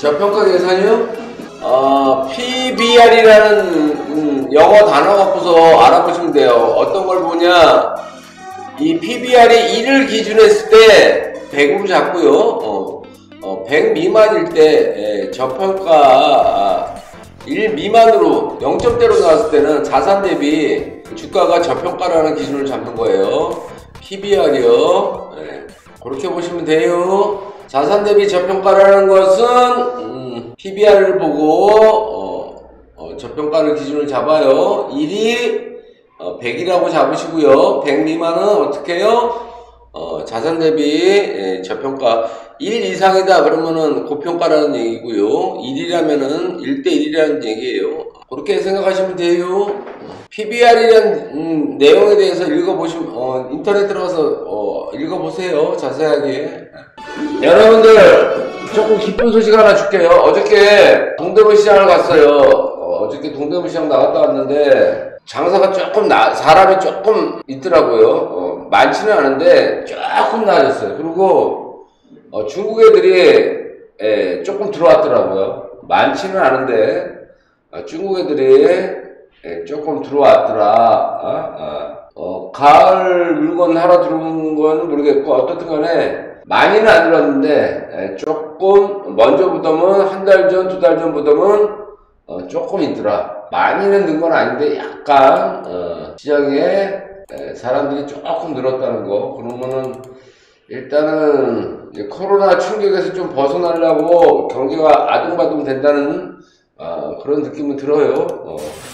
저평가 계산이요? PBR이라는 영어 단어 갖고서 알아보시면 돼요. 어떤 걸 보냐, 이 PBR이 1을 기준했을 때 100으로 잡고요. 100 미만일 때 저평가 1 미만으로 0점대로 나왔을 때는 자산 대비 주가가 저평가라는 기준을 잡는 거예요. PBR이요. 그렇게 보시면 돼요. 자산 대비 저평가라는 것은 PBR을 보고 저평가를 기준을 잡아요. 1이 100이라고 잡으시고요. 100 미만은 어떻게 해요? 자산 대비 저평가 1 이상이다 그러면은 고평가라는 얘기고요. 1이라면은 1대1이라는 얘기예요. 그렇게 생각하시면 돼요. PBR이라는 내용에 대해서 읽어보시면 인터넷 들어가서 읽어보세요. 자세하게. 여러분들 조금 기쁜 소식 하나 줄게요. 어저께 동대문 시장을 갔어요. 어저께 동대문 시장 나갔다 왔는데 장사가 조금 사람이 조금 있더라고요. 많지는 않은데 조금 나아졌어요. 그리고 중국 애들이 조금 들어왔더라고요. 많지는 않은데 중국 애들이 조금 들어왔더라. 가을 물건 하러 들어온 건 모르겠고 어떻든 간에 많이는 안 들어왔는데 조금 먼저보다는 한 달 전, 두 달 전보다는 조금 있더라. 많이는 는 건 아닌데 약간 시장에 사람들이 조금 늘었다는 거. 그러면은 일단은 코로나 충격에서 좀 벗어나려고 경기가 아둥바둥 된다는 그런 느낌은 들어요.